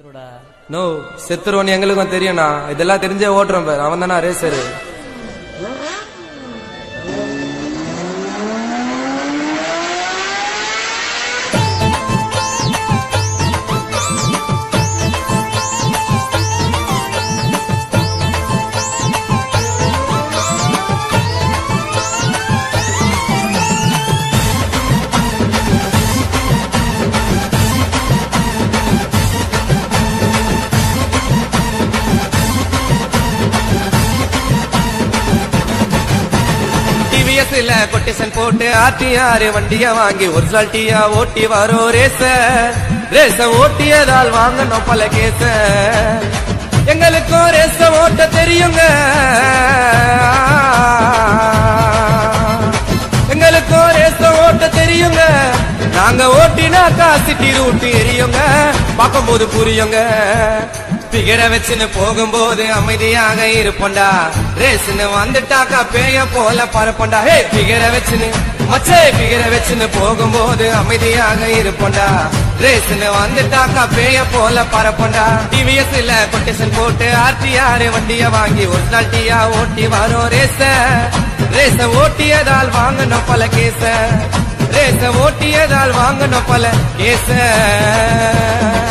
No செத்துருவோன்னு எங்களுக்கும் தெரியும்ண்ணா. இதெல்லாம் தெரிஞ்சே ஓட்டுறோம் பேர். அவன் தானா ரேசரு. கொட்டேஷன் போட்டு ஆர்டிஆர் வண்டிய வாங்கி ஒரிஜினாலிட்டியா ஓட்டி வரோம் ரேச ஓட்டியதால் வாங்கணும் பல கேச. எங்களுக்கும் ரேச ஓட்ட தெரியுங்க, எங்களுக்கும் ரேச ஓட்ட தெரியுங்க. நாங்க ஓட்டினாக்கா சிட்டி ரூட்டு எரியுங்க, பார்க்கும்போது புரியுங்க. பிகர வச்சுன்னு போகும்போது அமைதியாக இருப்போண்டா, ரேஸ்ன்னு வந்துட்டாக்கா பேய போல பரப்போண்டா. ஹே பிகர வச்சுன்னு மச்சே பிகர வச்சுன்னு போகும்போது அமைதியாக இருப்போண்டா, ரேஸ்ன்னு வந்துட்டாக்கா பேய போல பரப்போண்டா. டிவிஎஸ்ல கொட்டேஷன் போட்டு ஆர்டிஆர் வண்டிய வாங்கி ஒரிஜினாலிட்டியா ஓட்டி வரோம் ரேச ஓட்டியதால் வாங்கணும் பல கேச. ரேச ஓட்டியதால் வாங்கணும் பல கேச.